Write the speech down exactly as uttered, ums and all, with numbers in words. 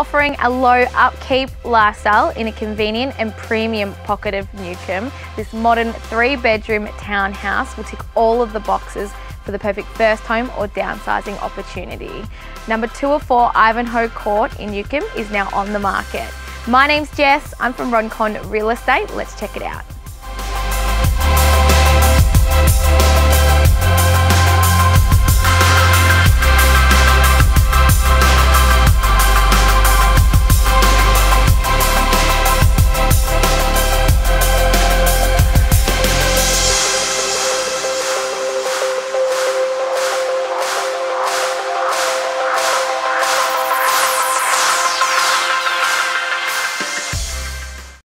Offering a low upkeep lifestyle in a convenient and premium pocket of Newcomb, this modern three bedroom townhouse will tick all of the boxes for the perfect first home or downsizing opportunity. Number two oh four Ivanhoe Court in Newcomb is now on the market. My name's Jess, I'm from Roncon Real Estate. Let's check it out.